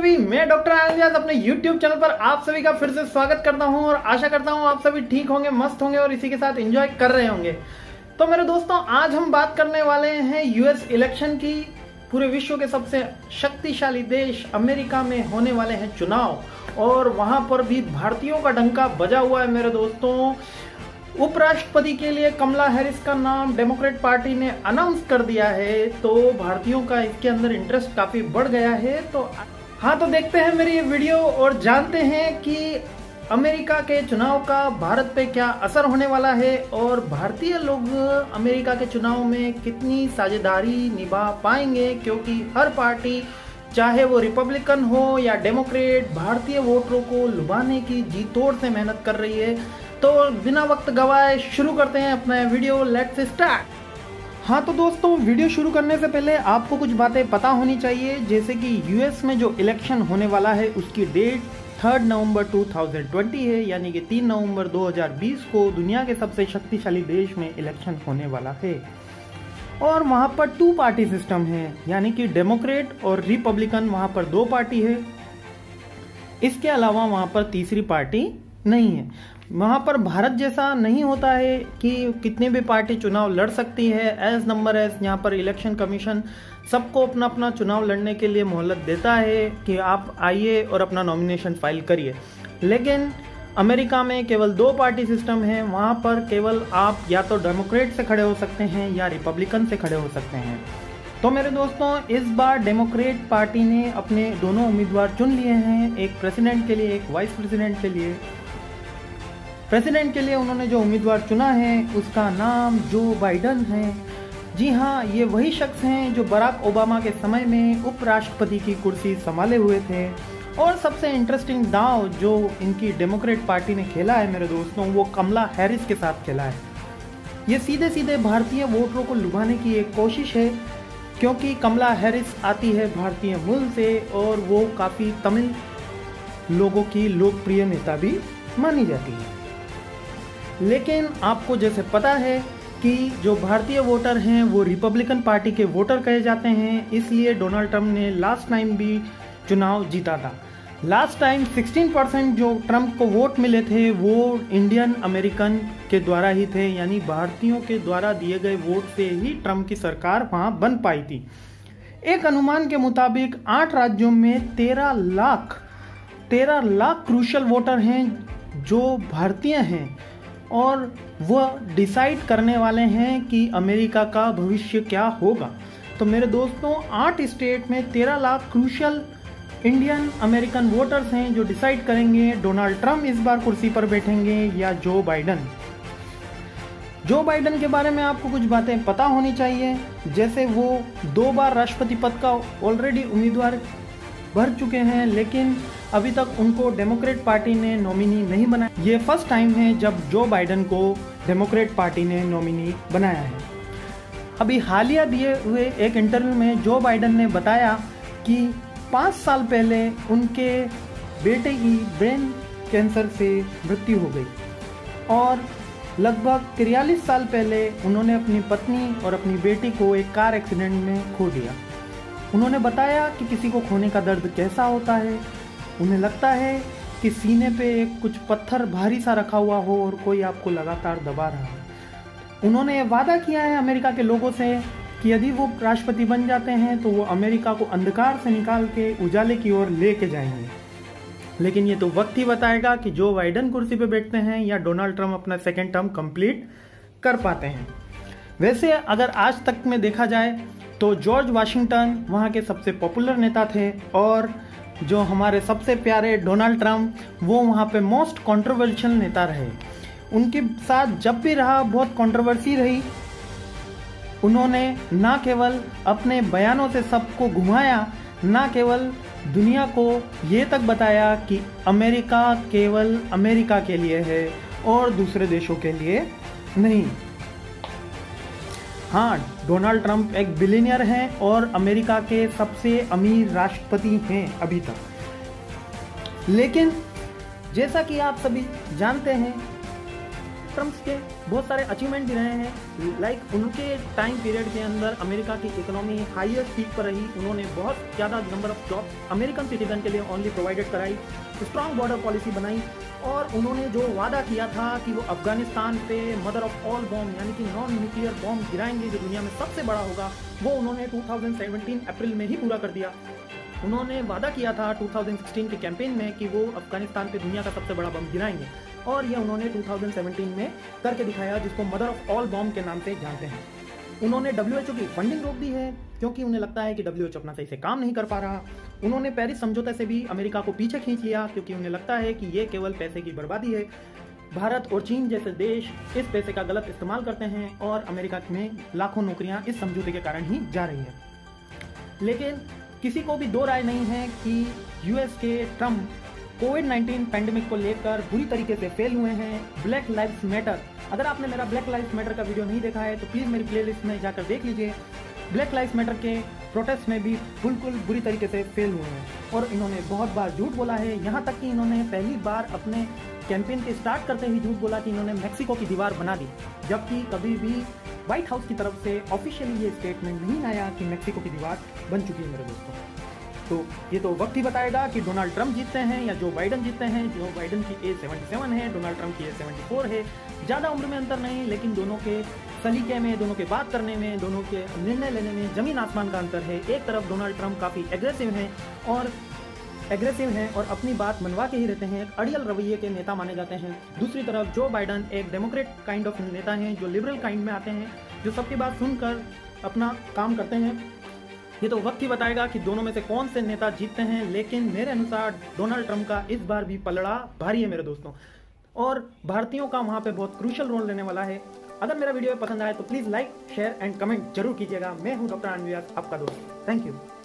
सभी, मैं डॉक्टर आनंद अपने YouTube चैनल पर आप सभी का फिर से स्वागत करता हूं और आशा करता हूं आप सभी ठीक होंगे, मस्त होंगे और इसी के साथ एंजॉय कर रहे होंगे। तो मेरे दोस्तों, आज हम बात करने वाले हैं यूएस इलेक्शन की। पूरे विश्व के सबसे शक्तिशाली देश अमेरिका में होने वाले हैं चुनाव और वहां पर भी भारतीयों का डंका बजा हुआ है मेरे दोस्तों। उपराष्ट्रपति के लिए कमला हैरिस का नाम डेमोक्रेट पार्टी ने अनाउंस कर दिया है, तो भारतीयों का इसके अंदर इंटरेस्ट काफी बढ़ गया है। तो देखते हैं मेरी ये वीडियो और जानते हैं कि अमेरिका के चुनाव का भारत पे क्या असर होने वाला है और भारतीय लोग अमेरिका के चुनाव में कितनी साझेदारी निभा पाएंगे, क्योंकि हर पार्टी, चाहे वो रिपब्लिकन हो या डेमोक्रेट, भारतीय वोटरों को लुभाने की जी तोड़ से मेहनत कर रही है। तो बिना वक्त गवाए शुरू करते हैं अपना वीडियो, लेट्स स्टार्ट। तो दोस्तों, वीडियो शुरू करने से पहले आपको कुछ बातें पता होनी चाहिए, जैसे कि यूएस में जो इलेक्शन होने वाला है उसकी डेट 3 नवंबर 2020 है, यानी कि 3 नवंबर 2020 को दुनिया के सबसे शक्तिशाली देश में इलेक्शन होने वाला है। और वहां पर 2 पार्टी सिस्टम है, यानी कि डेमोक्रेट और रिपब्लिकन, वहां पर 2 पार्टी है। इसके अलावा वहां पर तीसरी पार्टी नहीं है। वहां पर भारत जैसा नहीं होता है कि कितने भी पार्टी चुनाव लड़ सकती है। एज नंबर एज यहाँ पर इलेक्शन कमीशन सबको अपना अपना चुनाव लड़ने के लिए मोहलत देता है कि आप आइए और अपना नॉमिनेशन फाइल करिए। लेकिन अमेरिका में केवल 2 पार्टी सिस्टम है। वहां पर केवल आप या तो डेमोक्रेट से खड़े हो सकते हैं या रिपब्लिकन से खड़े हो सकते हैं। तो मेरे दोस्तों, इस बार डेमोक्रेट पार्टी ने अपने दोनों उम्मीदवार चुन लिए हैं, एक प्रेसिडेंट के लिए, एक वाइस प्रेसिडेंट के लिए। प्रेसिडेंट के लिए उन्होंने जो उम्मीदवार चुना है उसका नाम जो बाइडन है। जी हाँ, ये वही शख्स हैं जो बराक ओबामा के समय में उपराष्ट्रपति की कुर्सी संभाले हुए थे। और सबसे इंटरेस्टिंग दांव जो इनकी डेमोक्रेट पार्टी ने खेला है मेरे दोस्तों, वो कमला हैरिस के साथ खेला है। ये सीधे सीधे भारतीय वोटरों को लुभाने की एक कोशिश है, क्योंकि कमला हैरिस आती है भारतीय मूल से और वो काफ़ी तमिल लोगों की लोकप्रिय नेता भी मानी जाती है। लेकिन आपको जैसे पता है कि जो भारतीय वोटर हैं वो रिपब्लिकन पार्टी के वोटर कहे जाते हैं, इसलिए डोनाल्ड ट्रंप ने लास्ट टाइम भी चुनाव जीता था। लास्ट टाइम 16% जो ट्रंप को वोट मिले थे वो इंडियन अमेरिकन के द्वारा ही थे, यानी भारतीयों के द्वारा दिए गए वोट से ही ट्रंप की सरकार वहां बन पाई थी। एक अनुमान के मुताबिक 8 राज्यों में 13 लाख क्रूशल वोटर हैं जो भारतीय हैं और वह डिसाइड करने वाले हैं कि अमेरिका का भविष्य क्या होगा। तो मेरे दोस्तों, 8 स्टेट में 13 lakh crucial Indian American voters हैं जो डिसाइड करेंगे डोनाल्ड ट्रंप इस बार कुर्सी पर बैठेंगे या जो बाइडन। जो बाइडन के बारे में आपको कुछ बातें पता होनी चाहिए, जैसे वो 2 बार राष्ट्रपति पद का ऑलरेडी उम्मीदवार भर चुके हैं, लेकिन अभी तक उनको डेमोक्रेट पार्टी ने नॉमिनी नहीं बनाया। ये फर्स्ट टाइम है जब जो बाइडन को डेमोक्रेट पार्टी ने नॉमिनी बनाया है। अभी हालिया दिए हुए एक इंटरव्यू में जो बाइडन ने बताया कि 5 साल पहले उनके बेटे की ब्रेन कैंसर से मृत्यु हो गई और लगभग 43 साल पहले उन्होंने अपनी पत्नी और अपनी बेटी को एक कार एक्सीडेंट में खो दिया। उन्होंने बताया कि किसी को खोने का दर्द कैसा होता है। उन्हें लगता है कि सीने पे एक कुछ पत्थर भारी सा रखा हुआ हो और कोई आपको लगातार दबा रहा हो। उन्होंने ये वादा किया है अमेरिका के लोगों से कि यदि वो राष्ट्रपति बन जाते हैं तो वो अमेरिका को अंधकार से निकाल के उजाले की ओर लेके जाएंगे। लेकिन ये तो वक्त ही बताएगा कि जो बाइडन कुर्सी पे बैठते हैं या डोनाल्ड ट्रंप अपना 2nd टर्म कंप्लीट कर पाते हैं। वैसे अगर आज तक में देखा जाए तो जॉर्ज वाशिंगटन वहाँ के सबसे पॉपुलर नेता थे और जो हमारे सबसे प्यारे डोनाल्ड ट्रंप वो वहाँ पे मोस्ट कंट्रोवर्शियल नेता रहे। उनके साथ जब भी रहा बहुत कंट्रोवर्सी रही। उन्होंने ना केवल अपने बयानों से सबको घुमाया, ना केवल दुनिया को ये तक बताया कि अमेरिका केवल अमेरिका के लिए है और दूसरे देशों के लिए नहीं। हाँ, डोनाल्ड ट्रंप एक बिलियनियर हैं और अमेरिका के सबसे अमीर राष्ट्रपति हैं अभी तक। लेकिन जैसा कि आप सभी जानते हैं ट्रम्प के बहुत सारे अचीवमेंट भी रहे हैं। लाइक उनके टाइम पीरियड के अंदर अमेरिका की इकोनॉमी हाईएस्ट पीक पर रही। उन्होंने बहुत ज़्यादा number of job American citizen के लिए ओनली प्रोवाइडेड कराई, स्ट्रॉन्ग बॉर्डर पॉलिसी बनाई, और उन्होंने जो वादा किया था कि वो अफगानिस्तान पे मदर ऑफ ऑल बॉम्ब यानी कि नॉन न्यूक्लियर बॉम्ब गिराएंगे जो दुनिया में सबसे बड़ा होगा, वो उन्होंने 2017 अप्रैल में ही पूरा कर दिया। उन्होंने वादा किया था 2016 के कैंपेन में कि वो अफगानिस्तान पे दुनिया का सबसे बड़ा बम गिराएंगे, और ये उन्होंने 2017 में करके दिखाया, जिसको मदर ऑफ ऑल बॉम्ब के नाम से जानते हैं। उन्होंने WHO की फंडिंग रोक दी है क्योंकि उन्हें लगता है कि WHO अपना सही से काम नहीं कर पा रहा। उन्होंने पेरिस समझौते से भी अमेरिका को पीछे खींच लिया क्योंकि उन्हें लगता है कि ये केवल पैसे की बर्बादी है। भारत और चीन जैसे देश इस पैसे का गलत इस्तेमाल करते हैं और अमेरिका में लाखों नौकरियां इस समझौते के कारण ही जा रही है। लेकिन किसी को भी दो राय नहीं है कि US के ट्रम्प कोविड-19 पैंडेमिक को लेकर बुरी तरीके से फेल हुए हैं। ब्लैक लाइव्स मैटर, अगर आपने मेरा ब्लैक लाइव्स मैटर का वीडियो नहीं देखा है तो प्लीज़ मेरी प्लेलिस्ट में जाकर देख लीजिए। ब्लैक लाइव्स मैटर के प्रोटेस्ट में भी बिल्कुल बुरी तरीके से फेल हुए हैं और इन्होंने बहुत बार झूठ बोला है। यहाँ तक कि इन्होंने पहली बार अपने कैंपेन के स्टार्ट करते ही झूठ बोला कि इन्होंने मैक्सिको की दीवार बना दी, जबकि कभी भी व्हाइट हाउस की तरफ से ऑफिशियली ये स्टेटमेंट नहीं आया कि मैक्सिको की दीवार बन चुकी है मेरे दोस्तों। तो ये तो वक्त ही बताएगा कि डोनाल्ड ट्रंप जीतते हैं या जो बाइडन जीतते हैं। जो बाइडन की एज 77 है, डोनाल्ड ट्रंप की एज 74 है। ज़्यादा उम्र में अंतर नहीं, लेकिन दोनों के सलीके में, दोनों के बात करने में, दोनों के निर्णय लेने में ज़मीन आसमान का अंतर है। एक तरफ डोनाल्ड ट्रंप काफ़ी एग्रेसिव हैं और अपनी बात मनवा के ही रहते हैं, एक अड़ियल रवैये के नेता माने जाते हैं। दूसरी तरफ जो बाइडन एक डेमोक्रेट काइंड ऑफ नेता हैं, जो लिबरल काइंड में आते हैं, जो सबकी बात सुनकर अपना काम करते हैं। ये तो वक्त ही बताएगा कि दोनों में से कौन से नेता जीतते हैं, लेकिन मेरे अनुसार डोनाल्ड ट्रंप का इस बार भी पलड़ा भारी है मेरे दोस्तों, और भारतीयों का वहाँ पे बहुत क्रूशियल रोल रहने वाला है। अगर मेरा वीडियो पसंद आए तो please like, share and comment जरूर कीजिएगा। मैं हूँ डॉक्टर अनवियास, आपका दोस्त। Thank you.